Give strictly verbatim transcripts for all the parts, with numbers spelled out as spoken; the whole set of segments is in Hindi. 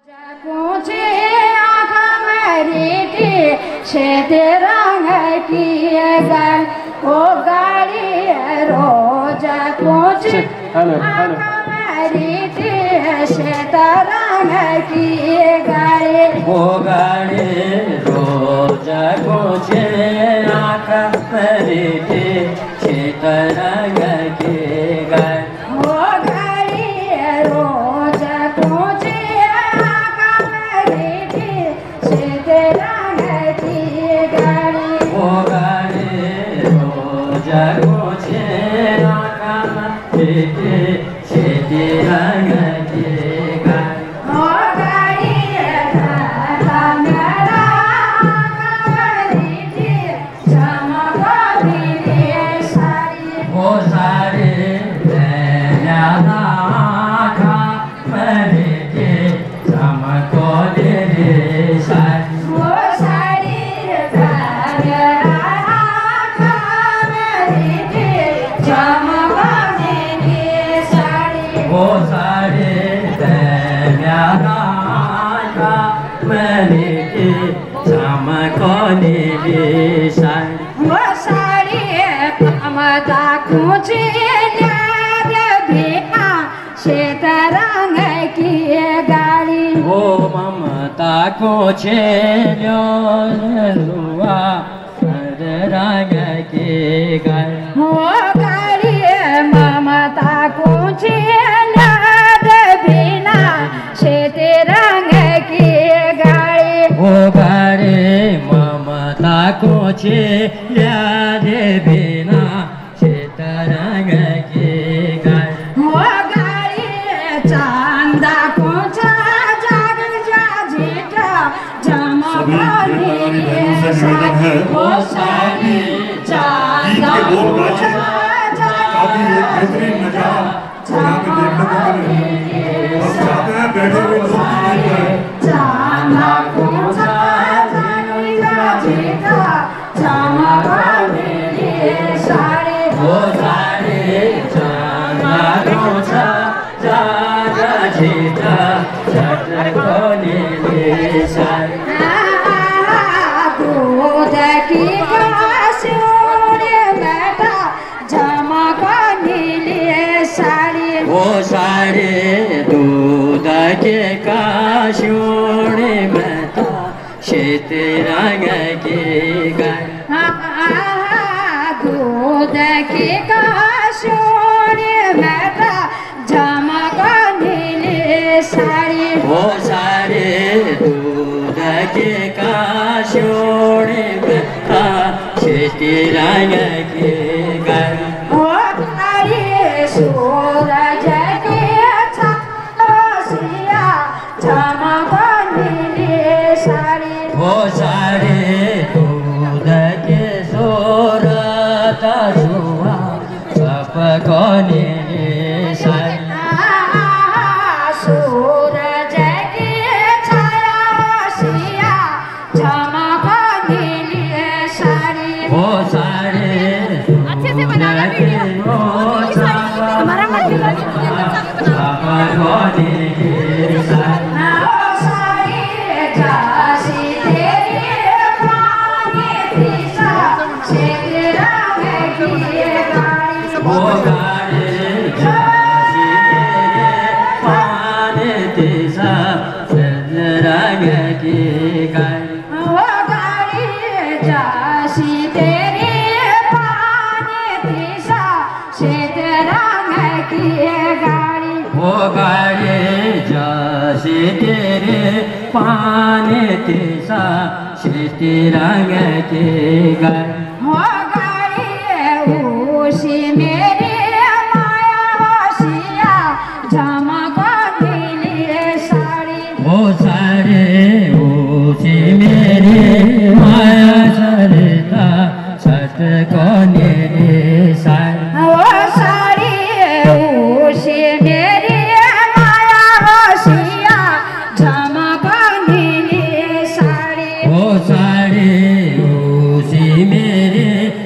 रंग की गल ओ गाड़ी रोजा कुछ मेरी रंग की गाड़ी ओ गाड़ी रोजा कुछ आँख मेरी रंग की गल ओ गाड़ी रोजा कुछ आँख मेरी रंग की गाड़ी ओ गाड़ी रोजा कुछ आँख मेरी रंग की गल ओ गाड़ी राधा मेरा मेरी चमक मेरी साड़ी ओ साड़ी नैना खा मेरी चमको दे साड़ी ओ साड़ी मेरा मेरी चमक मेरी साड़ी ओ साड़ी नैना खा मेरी चमको दे साड़ी वो साड़ी ममता कुछ याद भी आ श्वेत रंग की गाड़ी ओ ममता को छेलो रुआ रंग की गल वो गाड़ी ममता कुछ याद भी ना श्वेत रंग की गाड़ी ओ गाड़ी ममता को छेले बिना रंग की गल वो गाड़ी चांदा कुछ जाग जाजीटा जमकानी वो साड़ी चांदा कुछ काफी एक बेहतरीन नजारा यहाँ पे देखने को मिल रहा है। हम चाहते हैं बैठे हुए लोग चांदा कुछ जाजीटा जमकानी साड़ी वो साड़ी चांदा कुछ जागा जीता छठ को नीले साड़ी दूध की काशोरे बेटा जमका नीले साड़ी वो साड़ी दूध के काशोरे में था श्वेत रंग की गल दूध की काशोरे बेटा जमका नीले साड़ी वो साड़ी दूध के काशोरे में था श्वेत रंग की गल ओ गाड़ी सूरज के छासिया जमका नीले साड़ी वो साड़ी दूध के सोरत सुहा सबको नीले साड़ी सूरज की छाया जमका नीले साड़ी वो साड़ी अच्छे से बनाना वीडियो हमारा मत सबको नीले साड़ी साड़ी जासी तेरी पानी दिशा श्वेत रंग की गाड़ी वो गाड़ी जासी तेरे पाने दिशा श्वेत रंग की गल वो गाड़ी जासी तेरी पानी दिशा श्वेत रंग की गाड़ी वो गाड़ी जासी तेरे पाने दिशा श्वेत रंग की गल वो गाड़ी उसी मेरी माया होशिया झमका नीले साड़ी वो साड़ी उसी मेरी माया सरिता छठ को नीले साड़ी वो साड़ी उसी मेरी माया होशिया झमका नीले साड़ी वो साड़ी उसी मेरी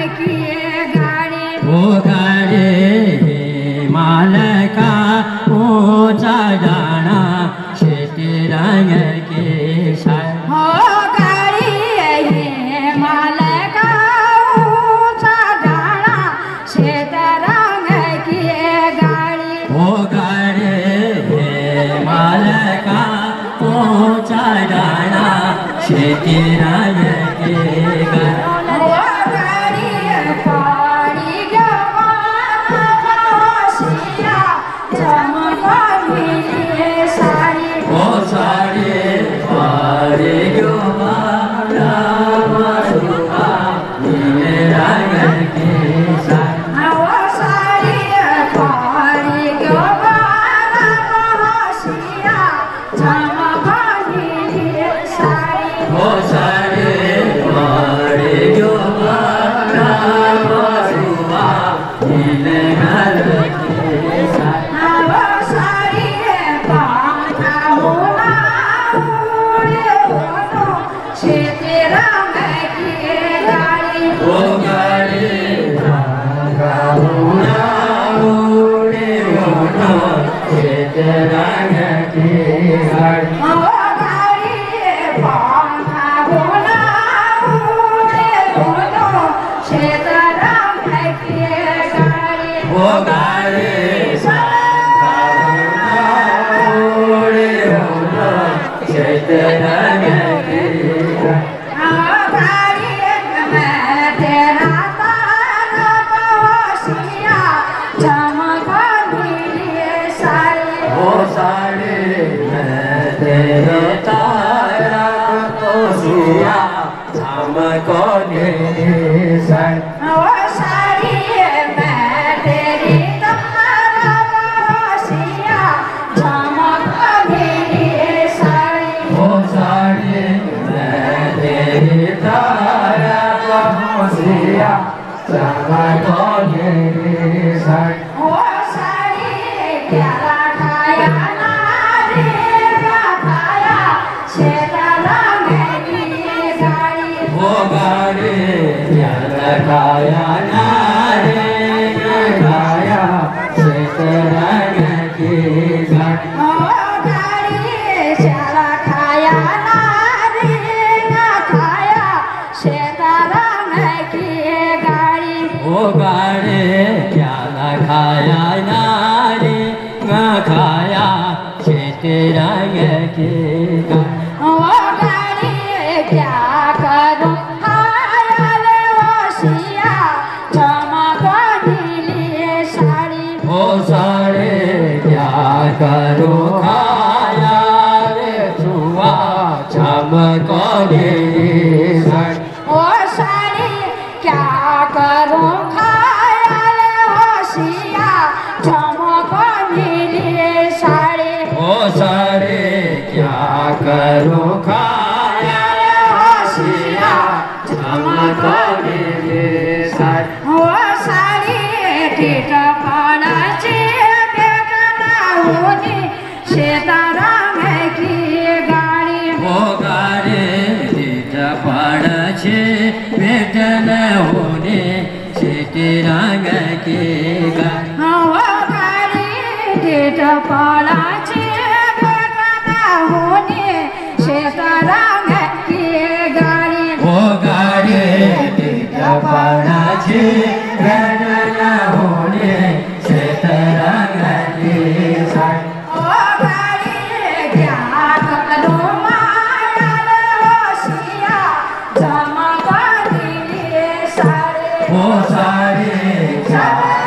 की गाड़ी वो गाड़ी हिमाल का ऊंचा जाना श्वेत रंग की साड़ी हो गाड़ी हिमालय का ऊंचा जाना श्वेत रंग की गाड़ी वो गाड़ी हिमाल का ऊंचा जाना श्वेत रंग की गाड़ी वो गाड़ी पाड़ी गवासिया चमका मिली साड़ी वो साड़ी पाड़ी जो बाला मधुआ नीले रंग की साड़ी वो साड़ी पाड़ी गवासिया चमका मिली साड़ी वो साड़ी पाड़ी जो बाला मधुआ नीले रंग की साड़ी वो साड़ी पाखा होना उड़े होनो श्वेत रंग की गाड़ी वो गाड़ी भागा हुआ उड़े होनो श्वेत रंग की गाड़ी वो गाड़ी पाखा होना उड़े होनो श्वेत रंग की गाड़ी वो गाड़ी भागा हुआ उड़े होनो श्वेत रंग की गाड़ी वो साड़ी मैं तेरे तारा पोसिया हमको नीली साड़ी वो साड़ी मैं तेरी तारा पोसिया हमको नीली साड़ी वो गाड़ी क्या लगाया नारे लगाया श्वेत रंग की गाड़ी वो गाड़ी क्या लगाया नारे न खाया श्वेत रंग की गाड़ी वो गाड़ी क्या करूं खायल होशिया चमक नीली साड़ी वो साड़ी क्या करो खाया रे छुआ चमको नीली साड़ी वो साड़ी क्या करूं खायल होशिया चमक नीली साड़ी वो साड़ी क्या करो खाया होशिया चमको नीली साड़ी वो साड़ी टीट पड़ाची बेटना होनी श्वेत रंग की गाड़ी वो गाड़ी तीत पड़ छे बेटन होने श्वेत रंग की गाड़ी वो गाड़ी टीट पड़ाची बेटना होनी श्वेत रंग की गाड़ी वो गाड़ी तीत पड़ छे बेटन होने श्वेत रंग की साड़ी वो गाड़ी क्या करूं मायल होशिया चमक नीली साड़ी वो साड़ी क्या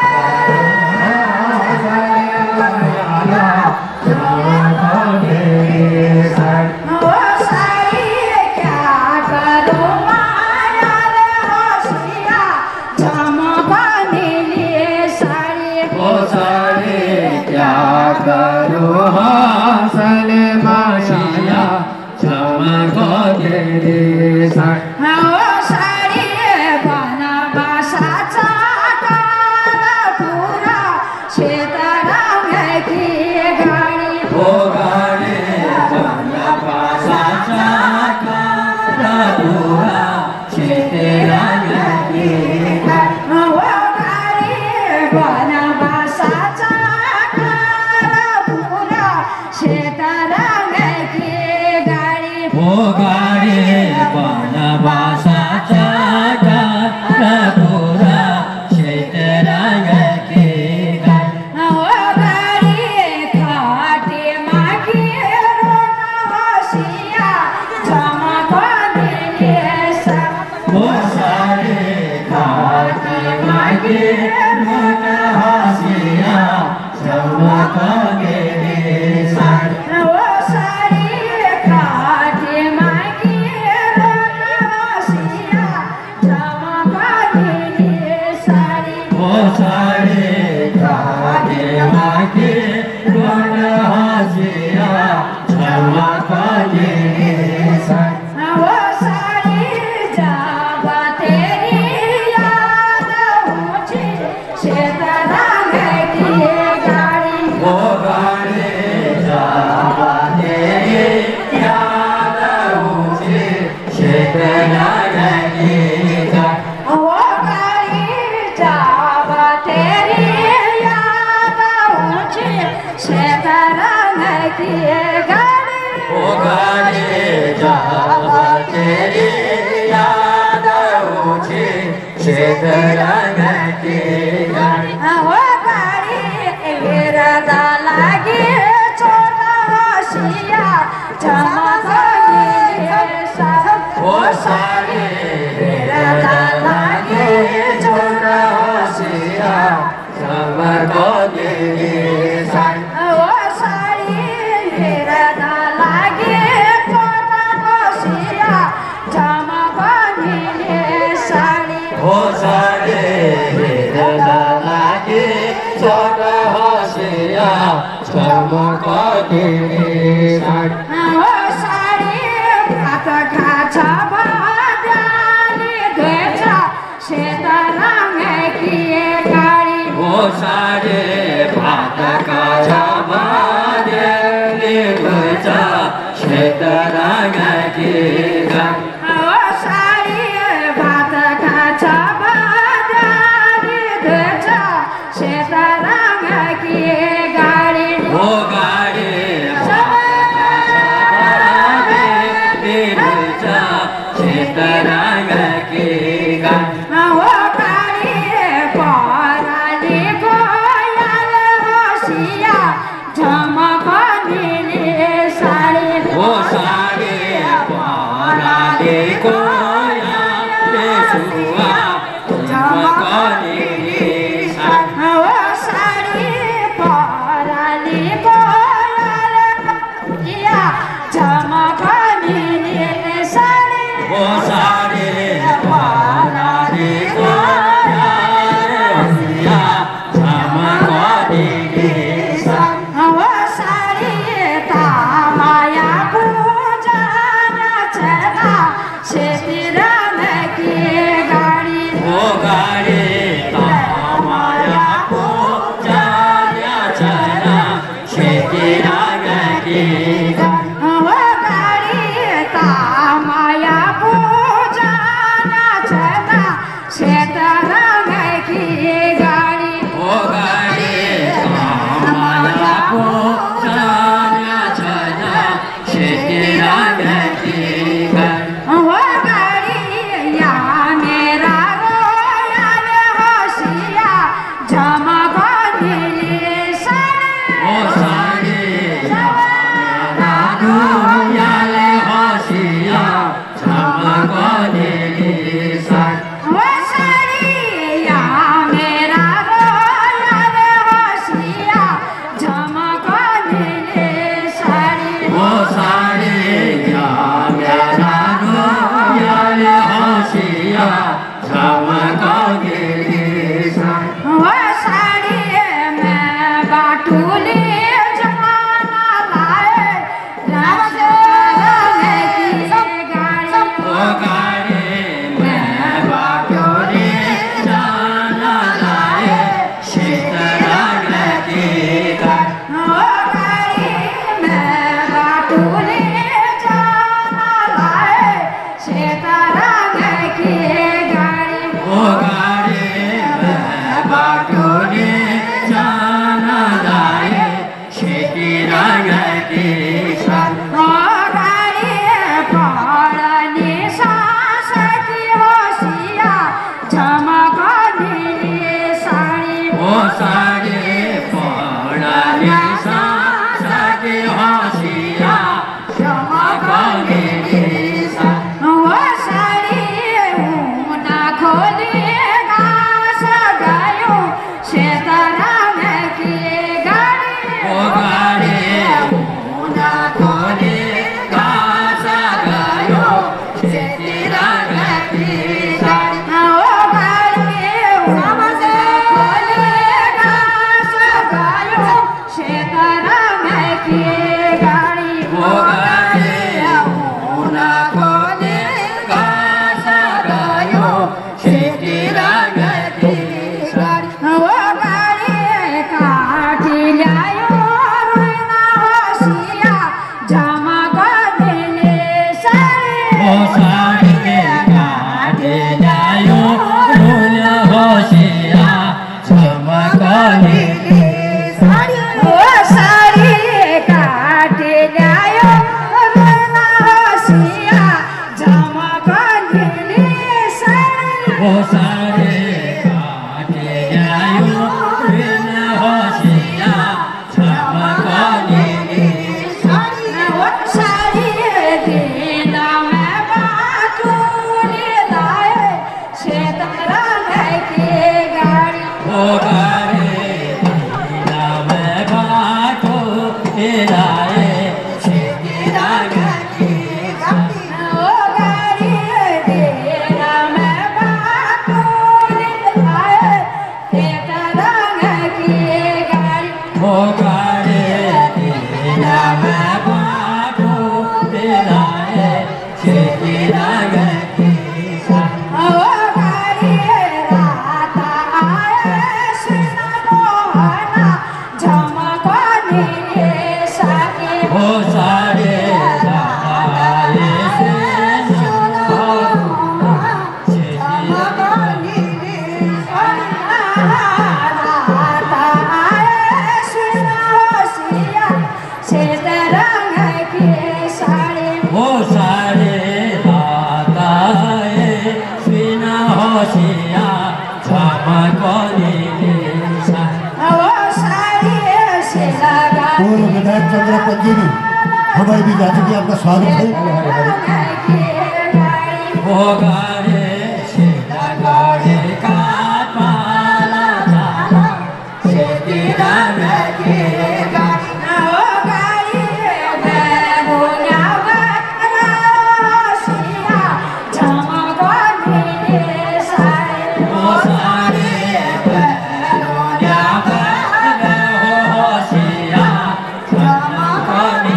वो साड़ी क्या करूं मायल होशिया चमक नीली साड़ी वो साड़ी क्या करो हासल माशिया चमको तेरी साड़ी वो साड़ी बना बासा चाकर पूरा श्वेत रंग की गाड़ी वो गाड़ी बना पासा चाका पूरा श्वेत रंग की लागे मन हसिया चमके साड़ी ओ साड़ी काटे मागी मन हसिया चमके साड़ी ओ साड़ी काटे मागे मन हसिया चमके साड़ी वो साड़ी जावा तेरी याद मुझे शेतरंग की गाड़ी वो गाड़ी जावा तेरी याद मुझे शेतरंग की गाड़ी वो गाड़ी जावा तेरी याद मुझे शेतरंग की गाड़ी वो गाड़ी जावा तेरी याद मुझे शेतरंग की गाड़ी वो गाड़ी विरदा लागी छोटा हसिया चमके सब वो साड़ी विरदा लागे छोटा हसिया चमके साड़ी वो साड़ी विरदा लागी छोटा हसिया चमके साड़ी वो साड़ी विरदा लागे छोटा हसिया चमके साड़ी वो साड़ी भात खाचा बादाली गजा शेतरंग की गाड़ी वो सारे भात का छाबा दे बचा शेतरंग की गाड़ी वो साड़ी भात खाचा बादाली गजा शेतरंग की गाड़ी वो गाड़ी शेतरंग की गाड़ी वो गाड़ी पराली गोयल हसिया झमकनी साड़ी वो सारे पारा देखो सुआ चमकनी साड़ी वो साड़ी पराली गोयल हसिया झमकनी साड़ी वो सारे पारा देखो हसिया चमकनी साड़ी वो साड़ी तामाया पूजन चला शेतरंग की गाड़ी वो गाड़ी ओ गारे नीला में बाटो तेराए शेरा की ओ गारी तेरा मैं बाटो आए तेरा रंग की गाड़ी ओ गारे नीला में बाटो तेराए शेरा की ओ गारी रात आए सुना मोहना झमकनी सके ओ सारे दाए से ओ सारे दाताए बिना होशिया झमकनी पूर्व विधायक चंद्रपत जी ने हमारी भी जाति की आपका स्वागत है। ओ गारे शेरा गाड़े का पाला जाला शेरा के ओ सारे पैरों पर होशिया झमकनी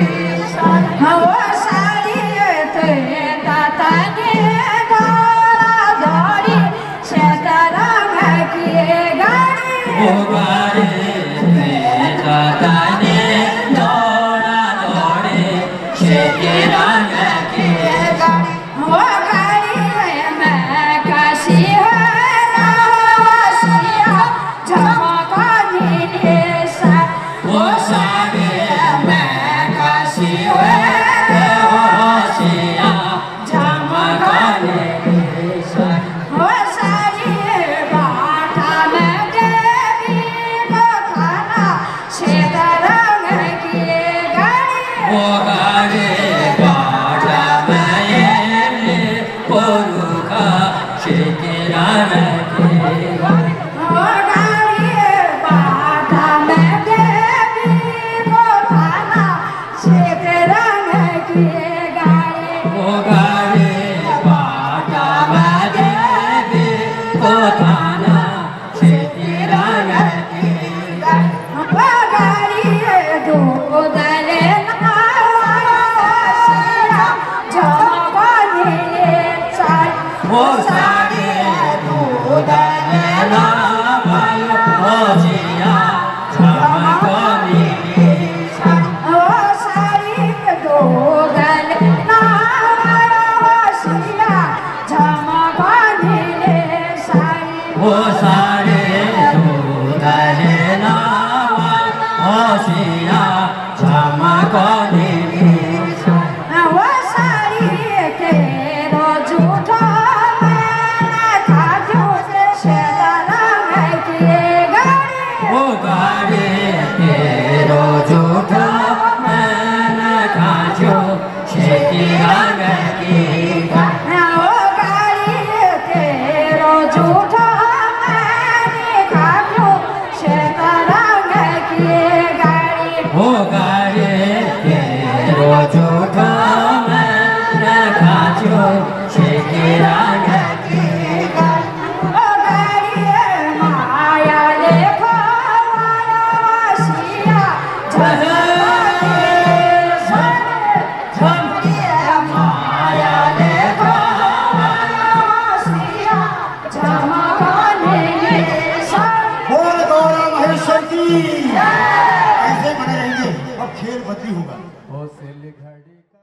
ओ गारे बेटा ताने दौड़ा दौड़े शेरा के ओ सारे मैं काशी हुए होशिया झमकनी ओ गारे बाजा में पोरुखा शेरा के ओ गारे बाजा में देवी को थाना शेरा के ओ सारे दूधने नावल होशिया झमकनी ओ सारे दूधने नावल होशिया झमकनी ओ गारे तेरो झूठा मैंने खाचो शेरा की ओ गारे तेरो झूठा मैंने खाचो शेरा की बोल गौरा महेश्वर की ऐसे बने रहेंगे। अब खेल बदली होगा।